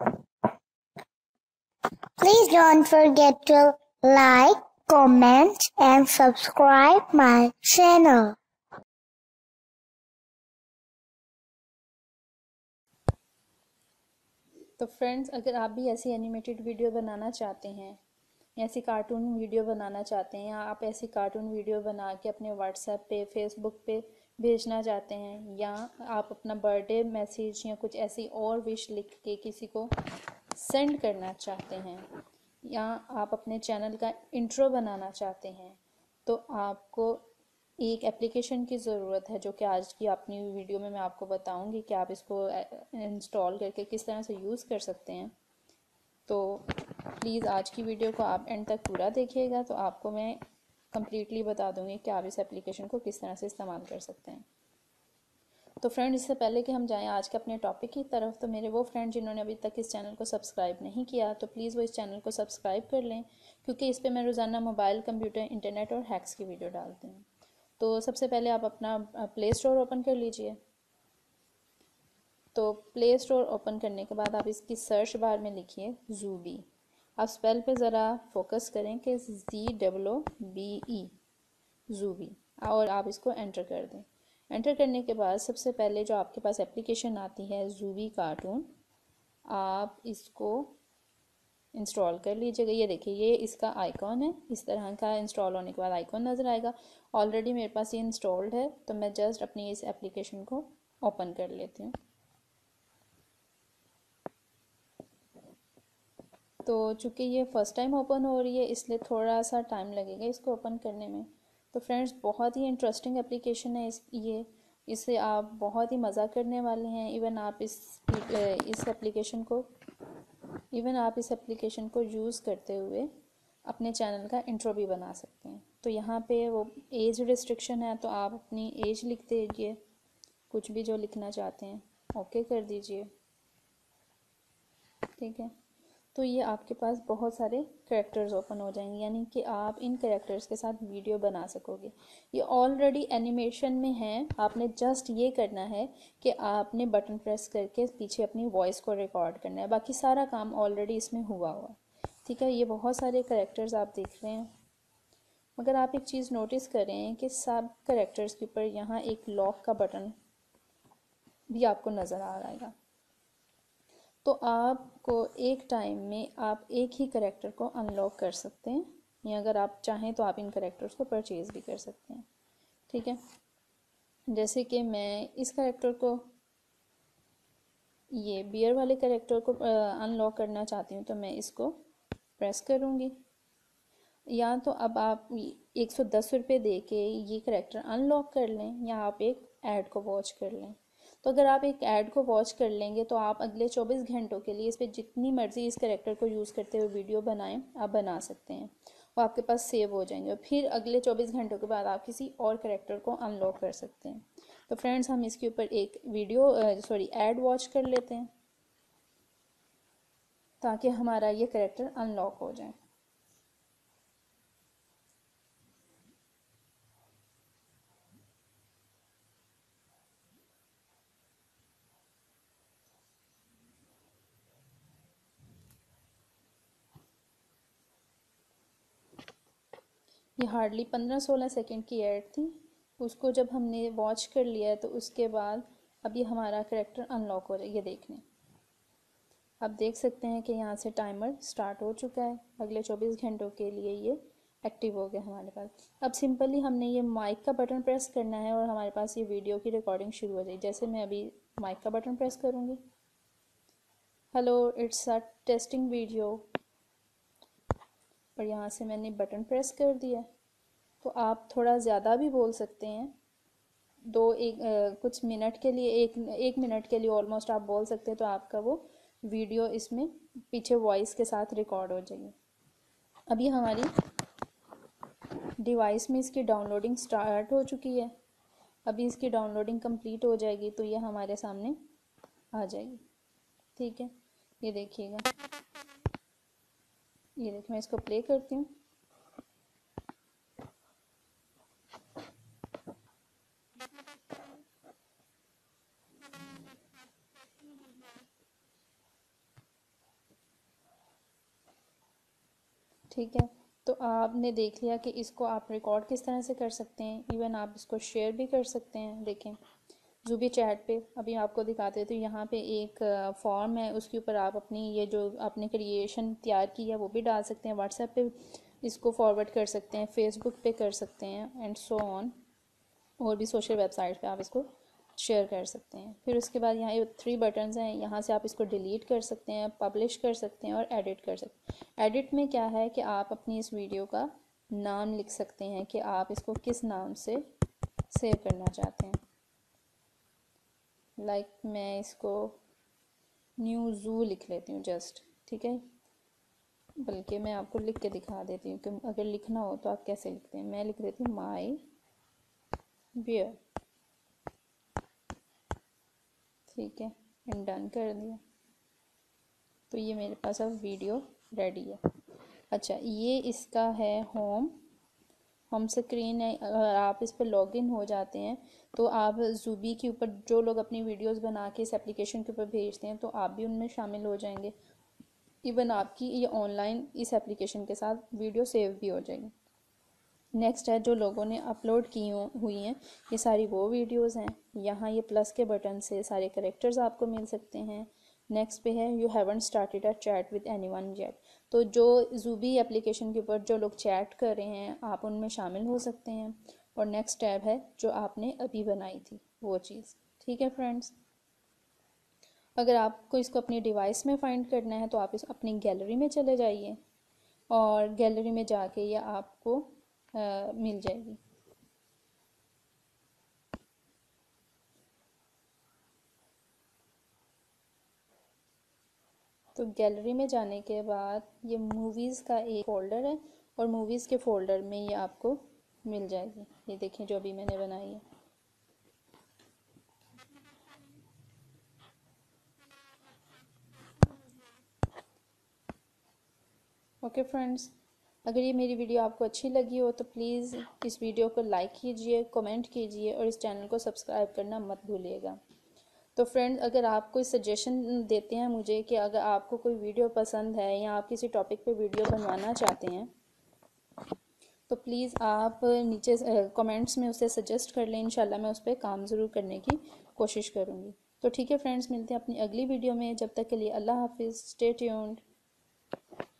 Please don't forget to like, comment and subscribe my channel. तो friends, अगर आप भी ऐसी एनिमेटेड वीडियो बनाना चाहते हैं, ऐसी कार्टून वीडियो बनाना चाहते हैं, या आप ऐसी कार्टून वीडियो बना के अपने व्हाट्सएप पे, फेसबुक पे भेजना चाहते हैं, या आप अपना बर्थडे मैसेज या कुछ ऐसी और विश लिख के किसी को सेंड करना चाहते हैं, या आप अपने चैनल का इंट्रो बनाना चाहते हैं, तो आपको एक एप्लीकेशन की ज़रूरत है, जो कि आज की अपनी वीडियो में मैं आपको बताऊंगी कि आप इसको इंस्टॉल करके किस तरह से यूज़ कर सकते हैं। तो प्लीज़ आज की वीडियो को आप एंड तक पूरा देखिएगा, तो आपको मैं कम्प्लीटली बता दूंगी कि आप इस एप्लीकेशन को किस तरह से इस्तेमाल कर सकते हैं। तो फ्रेंड, इससे पहले कि हम जाएं आज के अपने टॉपिक की तरफ, तो मेरे वो फ्रेंड जिन्होंने अभी तक इस चैनल को सब्सक्राइब नहीं किया, तो प्लीज़ वो इस चैनल को सब्सक्राइब कर लें, क्योंकि इस पर मैं रोज़ाना मोबाइल, कंप्यूटर, इंटरनेट और हैक्स की वीडियो डालती हूँ। तो सबसे पहले आप अपना प्ले स्टोर ओपन कर लीजिए। तो प्ले स्टोर ओपन करने के बाद आप इसकी सर्च बार में लिखिए ज़ूबी। आप स्पेल पे ज़रा फोकस करें कि ZOOBE, ज़ूबी, और आप इसको एंटर कर दें। एंटर करने के बाद सबसे पहले जो आपके पास एप्लीकेशन आती है ज़ूबी कार्टून, आप इसको इंस्टॉल कर लीजिएगा। ये देखिए, ये इसका आइकॉन है, इस तरह का इंस्टॉल होने के बाद आइकॉन नज़र आएगा। ऑलरेडी मेरे पास ये इंस्टॉल्ड है, तो मैं जस्ट अपनी इस एप्लीकेशन को ओपन कर लेती हूँ। तो चूँकि ये फ़र्स्ट टाइम ओपन हो रही है, इसलिए थोड़ा सा टाइम लगेगा इसको ओपन करने में। तो फ्रेंड्स, बहुत ही इंटरेस्टिंग एप्लीकेशन है इससे आप बहुत ही मज़ा करने वाले हैं। इवन आप इस एप्लीकेशन को यूज़ करते हुए अपने चैनल का इंट्रो भी बना सकते हैं। तो यहाँ पे वो एज रिस्ट्रिक्शन है, तो आप अपनी एज लिख दीजिए, कुछ भी जो लिखना चाहते हैं, ओके कर दीजिए। ठीक है, तो ये आपके पास बहुत सारे कैरेक्टर्स ओपन हो जाएंगे, यानी कि आप इन कैरेक्टर्स के साथ वीडियो बना सकोगे। ये ऑलरेडी एनिमेशन में है, आपने जस्ट ये करना है कि आपने बटन प्रेस करके पीछे अपनी वॉइस को रिकॉर्ड करना है, बाकी सारा काम ऑलरेडी इसमें हुआ। ठीक है, ये बहुत सारे कैरेक्टर्स आप देख रहे हैं, मगर आप एक चीज़ नोटिस करें कि सब कैरेक्टर्स के ऊपर यहाँ एक लॉक का बटन भी आपको नज़र आ रहा है। तो आपको एक टाइम में आप एक ही करेक्टर को अनलॉक कर सकते हैं, या अगर आप चाहें तो आप इन करेक्टर्स को परचेज़ भी कर सकते हैं। ठीक है, जैसे कि मैं इस करेक्टर को, ये बियर वाले करेक्टर को अनलॉक करना चाहती हूँ, तो मैं इसको प्रेस करूँगी। या तो अब आप 110 रुपये दे के ये करेक्टर अनलॉक कर लें, या आप एक ऐड को वॉच कर लें। तो अगर आप एक ऐड को वॉच कर लेंगे, तो आप अगले 24 घंटों के लिए इस पर जितनी मर्ज़ी इस करेक्टर को यूज़ करते हुए वीडियो बनाएं, आप बना सकते हैं, वो आपके पास सेव हो जाएंगे, और फिर अगले 24 घंटों के बाद आप किसी और करेक्टर को अनलॉक कर सकते हैं। तो फ्रेंड्स, हम इसके ऊपर एक ऐड वॉच कर लेते हैं, ताकि हमारा ये करेक्टर अनलॉक हो जाए। ये हार्डली 15-16 सेकंड की ऐड थी। उसको जब हमने वॉच कर लिया है, तो उसके बाद अब ये हमारा करेक्टर अनलॉक हो जाए। ये देखने, आप देख सकते हैं कि यहाँ से टाइमर स्टार्ट हो चुका है, अगले 24 घंटों के लिए ये एक्टिव हो गया हमारे पास। अब सिंपली हमने ये माइक का बटन प्रेस करना है, और हमारे पास ये वीडियो की रिकॉर्डिंग शुरू हो जाएगी। जैसे मैं अभी माइक का बटन प्रेस करूँगी, hello it's a testing video, और यहाँ से मैंने बटन प्रेस कर दिया। तो आप थोड़ा ज़्यादा भी बोल सकते हैं, कुछ मिनट के लिए, एक मिनट के लिए ऑलमोस्ट आप बोल सकते हैं, तो आपका वो वीडियो इसमें पीछे वॉइस के साथ रिकॉर्ड हो जाएगी। अभी हमारी डिवाइस में इसकी डाउनलोडिंग स्टार्ट हो चुकी है। अभी इसकी डाउनलोडिंग कंप्लीट हो जाएगी, तो ये हमारे सामने आ जाएगी। ठीक है, ये देखिएगा, ये देखिए, मैं इसको प्ले करती हूँ। ठीक है, तो आपने देख लिया कि इसको आप रिकॉर्ड किस तरह से कर सकते हैं, इवन आप इसको शेयर भी कर सकते हैं। देखें ज़ूबी चैट पे अभी आपको दिखाते हैं, तो यहाँ पे एक फॉर्म है, उसके ऊपर आप अपनी ये जो आपने क्रिएशन तैयार की है वो भी डाल सकते हैं। व्हाट्सएप पे इसको फॉरवर्ड कर सकते हैं, फेसबुक पे कर सकते हैं एंड सो ऑन, और भी सोशल वेबसाइट पे आप इसको शेयर कर सकते हैं। फिर उसके बाद यहाँ ये 3 बटन्स हैं, यहाँ से आप इसको डिलीट कर सकते हैं, पब्लिश कर सकते हैं और एडिट कर सकते हैं। एडिट में क्या है कि आप अपनी इस वीडियो का नाम लिख सकते हैं कि आप इसको किस नाम से सेव करना चाहते हैं। लाइक मैं इसको न्यू ज़ू लिख लेती हूँ जस्ट, ठीक है, बल्कि मैं आपको लिख के दिखा देती हूँ कि अगर लिखना हो तो आप कैसे लिखते हैं। मैं लिख देती हूँ माई बियर, ठीक है, एंड डन कर दिया। तो ये मेरे पास अब वीडियो रेडी है। अच्छा, ये इसका है होम स्क्रीन है। अगर आप इस पर लॉगिन हो जाते हैं तो आप ज़ूबी के ऊपर जो लोग अपनी वीडियोस बना के इस एप्लीकेशन के ऊपर भेजते हैं तो आप भी उनमें शामिल हो जाएंगे। इवन आपकी ये ऑनलाइन इस एप्लीकेशन के साथ वीडियो सेव भी हो जाएगी। नेक्स्ट है जो लोगों ने अपलोड की हुई हैं, ये सारी वो वीडियोस हैं। यहाँ ये प्लस के बटन से सारे करेक्टर्स आपको मिल सकते हैं। नेक्स्ट पे है you haven't started a chat with anyone yet, तो जो ज़ूबी एप्लीकेशन के ऊपर जो लोग चैट कर रहे हैं आप उनमें शामिल हो सकते हैं। और नेक्स्ट टैब है जो आपने अभी बनाई थी वो चीज़, ठीक है फ्रेंड्स। अगर आपको इसको अपनी डिवाइस में फाइंड करना है तो आप इस अपनी गैलरी में चले जाइए और गैलरी में जाके ये आपको मिल जाएगी। तो गैलरी में जाने के बाद ये मूवीज़ का एक फ़ोल्डर है और मूवीज़ के फ़ोल्डर में ये आपको मिल जाएगी। ये देखें जो अभी मैंने बनाई है। ओके फ्रेंड्स, अगर ये मेरी वीडियो आपको अच्छी लगी हो तो प्लीज़ इस वीडियो को लाइक कीजिए, कमेंट कीजिए और इस चैनल को सब्सक्राइब करना मत भूलिएगा। तो फ्रेंड्स, अगर आप कोई सजेशन देते हैं मुझे कि अगर आपको कोई वीडियो पसंद है या आप किसी टॉपिक पे वीडियो बनवाना चाहते हैं तो प्लीज़ आप नीचे कमेंट्स में उसे सजेस्ट कर लें। इंशाल्लाह मैं उस पर काम ज़रूर करने की कोशिश करूँगी। तो ठीक है फ्रेंड्स, मिलते हैं अपनी अगली वीडियो में। जब तक के लिए अल्लाह हाफिज़, स्टे ट्यून्ड।